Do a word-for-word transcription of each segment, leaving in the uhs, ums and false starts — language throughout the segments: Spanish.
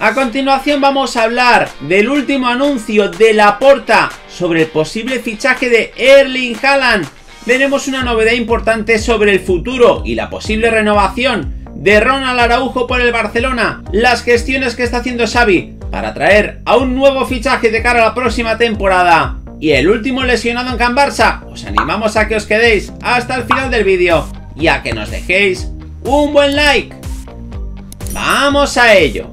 A continuación vamos a hablar del último anuncio de Laporta sobre el posible fichaje de Erling Haaland. Veremos una novedad importante sobre el futuro y la posible renovación de Ronald Araujo por el Barcelona, las gestiones que está haciendo Xavi para traer a un nuevo fichaje de cara a la próxima temporada y el último lesionado en Can Barça. Os animamos a que os quedéis hasta el final del vídeo y a que nos dejéis un buen like. ¡Vamos a ello!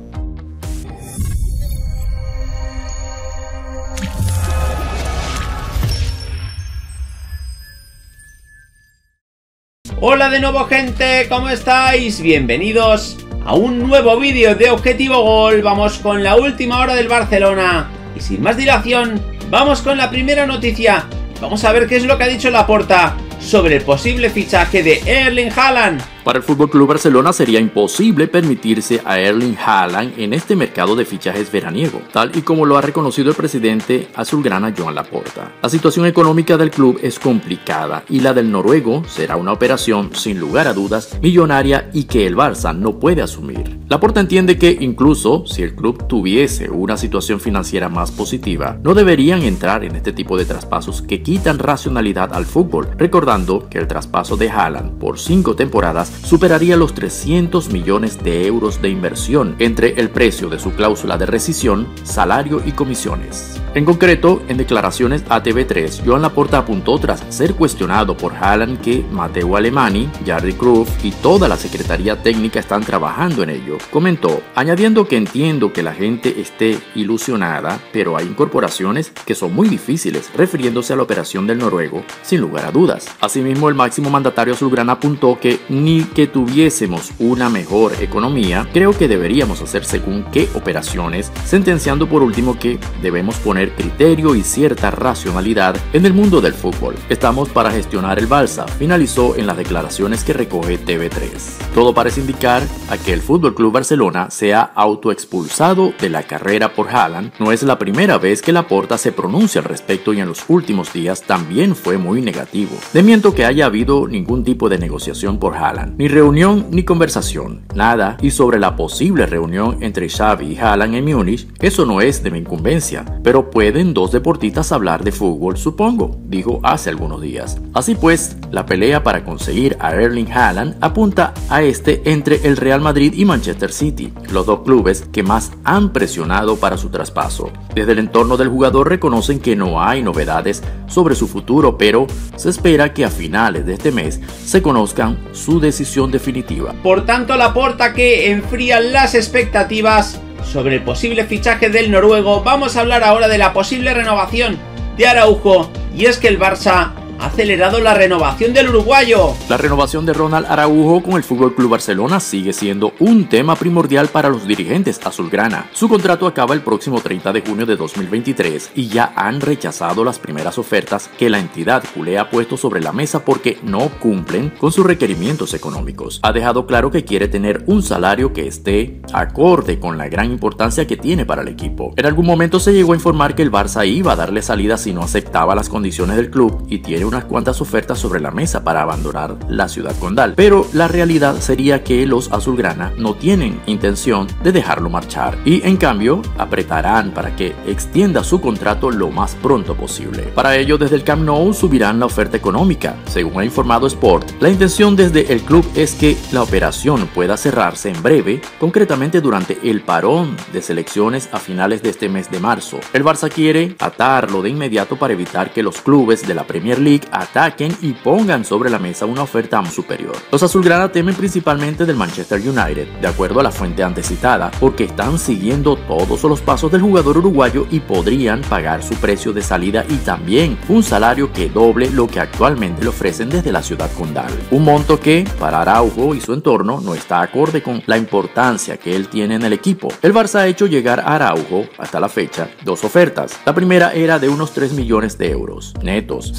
Hola de nuevo, gente, ¿cómo estáis? Bienvenidos a un nuevo vídeo de Objetivo Gol. Vamos con la última hora del Barcelona y sin más dilación vamos con la primera noticia. Vamos a ver qué es lo que ha dicho Laporta sobre el posible fichaje de Erling Haaland. Para el F C Barcelona sería imposible permitirse a Erling Haaland en este mercado de fichajes veraniego, tal y como lo ha reconocido el presidente azulgrana Joan Laporta. La situación económica del club es complicada y la del noruego será una operación sin lugar a dudas millonaria y que el Barça no puede asumir. Laporta entiende que incluso si el club tuviese una situación financiera más positiva, no deberían entrar en este tipo de traspasos que quitan racionalidad al fútbol, recordando que el traspaso de Haaland por cinco temporadas superaría los trescientos millones de euros de inversión entre el precio de su cláusula de rescisión, salario y comisiones. En concreto, en declaraciones a T V tres, Joan Laporta apuntó tras ser cuestionado por Haaland que Mateu Alemany, Jordi Cruyff y toda la secretaría técnica están trabajando en ello. Comentó, añadiendo que entiendo que la gente esté ilusionada, pero hay incorporaciones que son muy difíciles, refiriéndose a la operación del noruego, sin lugar a dudas. Asimismo, el máximo mandatario azulgrana apuntó que ni que tuviésemos una mejor economía, creo que deberíamos hacer según qué operaciones, sentenciando por último que debemos poner criterio y cierta racionalidad en el mundo del fútbol. Estamos para gestionar el Barça, finalizó en las declaraciones que recoge T V tres. Todo parece indicar a que el F C Barcelona se ha autoexpulsado de la carrera por Haaland. No es la primera vez que Laporta se pronuncia al respecto y en los últimos días también fue muy negativo. Desmiento que haya habido ningún tipo de negociación por Haaland, ni reunión ni conversación, nada. Y sobre la posible reunión entre Xavi y Haaland en Múnich, eso no es de mi incumbencia, pero pueden dos deportistas hablar de fútbol, supongo, dijo hace algunos días. Así pues, la pelea para conseguir a Erling Haaland apunta a este entre el Real Madrid y Manchester City, los dos clubes que más han presionado para su traspaso. Desde el entorno del jugador reconocen que no hay novedades sobre su futuro, pero se espera que a finales de este mes se conozcan su decisión definitiva. Por tanto, Laporta que enfría las expectativas sobre el posible fichaje del noruego. Vamos a hablar ahora de la posible renovación de Araujo, y es que el Barça ha acelerado la renovación del uruguayo. La renovación de Ronald Araujo con el F C Barcelona sigue siendo un tema primordial para los dirigentes azulgrana. Su contrato acaba el próximo treinta de junio de dos mil veintitrés y ya han rechazado las primeras ofertas que la entidad culé ha puesto sobre la mesa porque no cumplen con sus requerimientos económicos. Ha dejado claro que quiere tener un salario que esté acorde con la gran importancia que tiene para el equipo. En algún momento se llegó a informar que el Barça iba a darle salida si no aceptaba las condiciones del club y tiene unas cuantas ofertas sobre la mesa para abandonar la ciudad condal, pero la realidad sería que los azulgrana no tienen intención de dejarlo marchar y en cambio apretarán para que extienda su contrato lo más pronto posible. Para ello, desde el Camp Nou subirán la oferta económica. Según ha informado Sport, la intención desde el club es que la operación pueda cerrarse en breve, concretamente durante el parón de selecciones a finales de este mes de marzo. El Barça quiere atarlo de inmediato para evitar que los clubes de la Premier League ataquen y pongan sobre la mesa una oferta superior. Los azulgrana temen principalmente del Manchester United, de acuerdo a la fuente antes citada, porque están siguiendo todos los pasos del jugador uruguayo y podrían pagar su precio de salida y también un salario que doble lo que actualmente le ofrecen desde la ciudad condal. Un monto que, para Araujo y su entorno, no está acorde con la importancia que él tiene en el equipo. El Barça ha hecho llegar a Araujo, hasta la fecha, dos ofertas. La primera era de unos tres millones de euros netos, según Sport.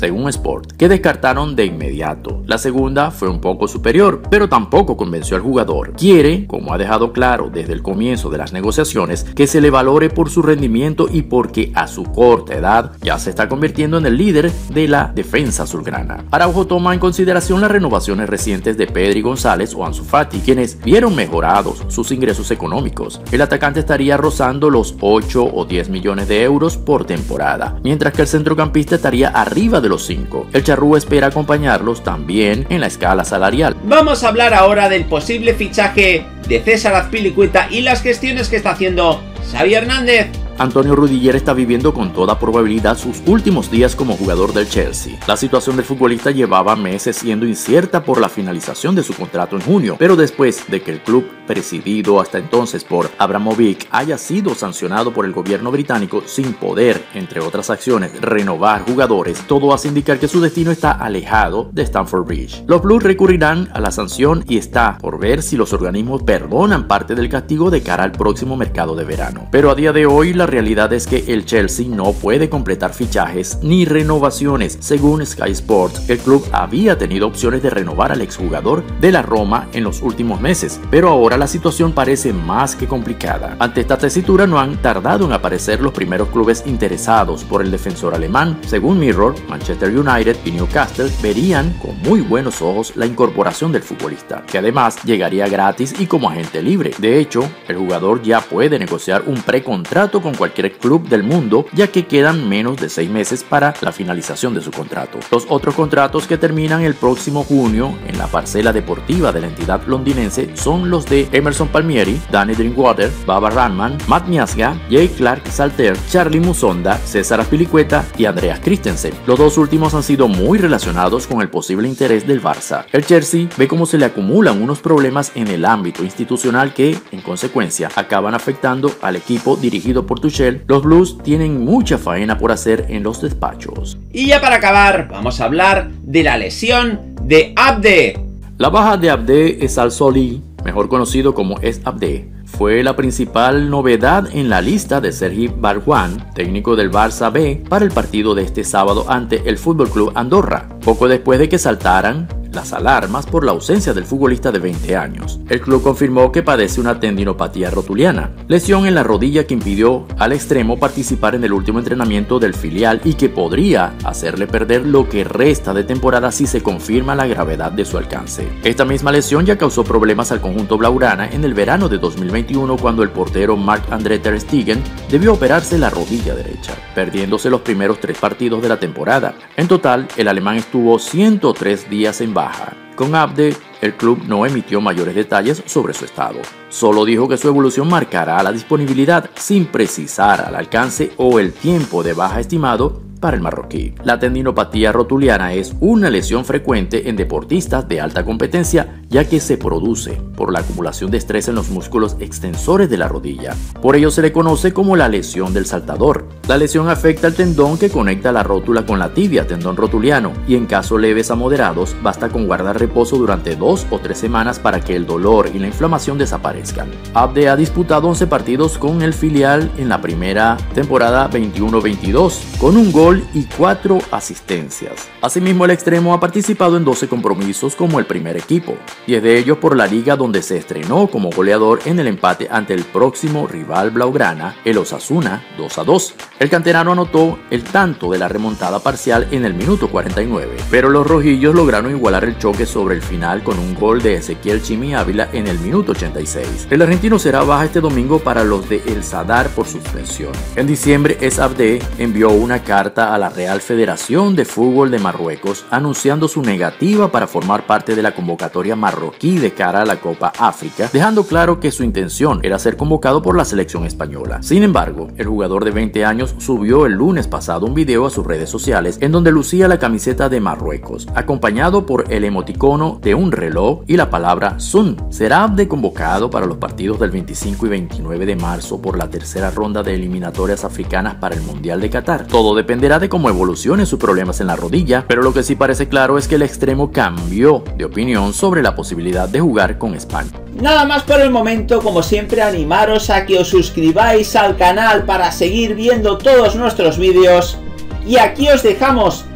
Sport, que descartaron de inmediato. La segunda fue un poco superior, pero tampoco convenció al jugador. Quiere, como ha dejado claro desde el comienzo de las negociaciones, que se le valore por su rendimiento y porque a su corta edad ya se está convirtiendo en el líder de la defensa azulgrana. Araujo toma en consideración las renovaciones recientes de Pedri González o Ansu Fati, quienes vieron mejorados sus ingresos económicos. El atacante estaría rozando los ocho o diez millones de euros por temporada, mientras que el centrocampista estaría arriba de los cinco. El charrúa espera acompañarlos también en la escala salarial. Vamos a hablar ahora del posible fichaje de César Azpilicueta y las gestiones que está haciendo Xavi Hernández. Antonio Rudiger está viviendo con toda probabilidad sus últimos días como jugador del Chelsea. La situación del futbolista llevaba meses siendo incierta por la finalización de su contrato en junio, pero después de que el club, presidido hasta entonces por Abramovich, haya sido sancionado por el gobierno británico sin poder, entre otras acciones, renovar jugadores, todo hace indicar que su destino está alejado de Stamford Bridge. Los Blues recurrirán a la sanción y está por ver si los organismos perdonan parte del castigo de cara al próximo mercado de verano. Pero a día de hoy la realidad es que el Chelsea no puede completar fichajes ni renovaciones. Según Sky Sports, el club había tenido opciones de renovar al exjugador de la Roma en los últimos meses, pero ahora la situación parece más que complicada. Ante esta tesitura no han tardado en aparecer los primeros clubes interesados por el defensor alemán. Según Mirror, Manchester United y Newcastle verían con muy buenos ojos la incorporación del futbolista, que además llegaría gratis y como agente libre. De hecho, el jugador ya puede negociar un precontrato con cualquier club del mundo, ya que quedan menos de seis meses para la finalización de su contrato. Los otros contratos que terminan el próximo junio en la parcela deportiva de la entidad londinense son los de Emerson Palmieri, Danny Drinkwater, Baba Rahman, Matt Miazga, Jay Clark-Salter, Charlie Musonda, César Azpilicueta y Andreas Christensen. Los dos últimos han sido muy relacionados con el posible interés del Barça. El Chelsea ve cómo se le acumulan unos problemas en el ámbito institucional que, en consecuencia, acaban afectando al equipo dirigido por Tuchel. Los Blues tienen mucha faena por hacer en los despachos. Y ya para acabar, vamos a hablar de la lesión de Abde. La baja de Abde Ezzalzouli, mejor conocido como Es Abde, fue la principal novedad en la lista de Sergi Barjuan, técnico del Barça B, para el partido de este sábado ante el Fútbol Club Andorra, poco después de que saltaran las alarmas por la ausencia del futbolista de veinte años. El club confirmó que padece una tendinopatía rotuliana, lesión en la rodilla que impidió al extremo participar en el último entrenamiento del filial y que podría hacerle perder lo que resta de temporada si se confirma la gravedad de su alcance. Esta misma lesión ya causó problemas al conjunto blaugrana en el verano de dos mil veintiuno cuando el portero Marc-André ter Stegen debió operarse la rodilla derecha, perdiéndose los primeros tres partidos de la temporada. En total, el alemán estuvo ciento tres días en baja. Con Abde, el club no emitió mayores detalles sobre su estado. Solo dijo que su evolución marcará la disponibilidad sin precisar el alcance o el tiempo de baja estimado para el marroquí. La tendinopatía rotuliana es una lesión frecuente en deportistas de alta competencia, ya que se produce por la acumulación de estrés en los músculos extensores de la rodilla. Por ello se le conoce como la lesión del saltador. La lesión afecta el tendón que conecta la rótula con la tibia, tendón rotuliano, y en casos leves a moderados basta con guardar reposo durante dos o tres semanas para que el dolor y la inflamación desaparezcan. Abde ha disputado once partidos con el filial en la primera temporada veintiuno veintidós, con un gol y cuatro asistencias. Asimismo, el extremo ha participado en doce compromisos como el primer equipo, diez de ellos por la liga, donde se estrenó como goleador en el empate ante el próximo rival blaugrana, el Osasuna, dos a dos. El canterano anotó el tanto de la remontada parcial en el minuto cuarenta y nueve, pero los rojillos lograron igualar el choque sobre el final con un gol de Ezequiel Chimi Ávila en el minuto ochenta y seis. El argentino será baja este domingo para los de El Sadar por suspensión. En diciembre, Es Abde envió una carta a la Real Federación de Fútbol de Marruecos anunciando su negativa para formar parte de la convocatoria marroquí de cara a la Copa África, dejando claro que su intención era ser convocado por la selección española. Sin embargo, el jugador de veinte años subió el lunes pasado un video a sus redes sociales en donde lucía la camiseta de Marruecos, acompañado por el emoticono de un reloj y la palabra Sun. Será Abde convocado para los partidos del veinticinco y veintinueve de marzo por la tercera ronda de eliminatorias africanas para el Mundial de Qatar. Todo dependerá de cómo evolucionen sus problemas en la rodilla, pero lo que sí parece claro es que el extremo cambió de opinión sobre la posibilidad de jugar con España. Nada más por el momento, como siempre animaros a que os suscribáis al canal para seguir viendo todos nuestros vídeos, y aquí os dejamos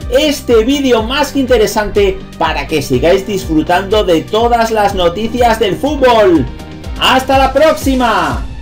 este vídeo más que interesante para que sigáis disfrutando de todas las noticias del fútbol. ¡Hasta la próxima!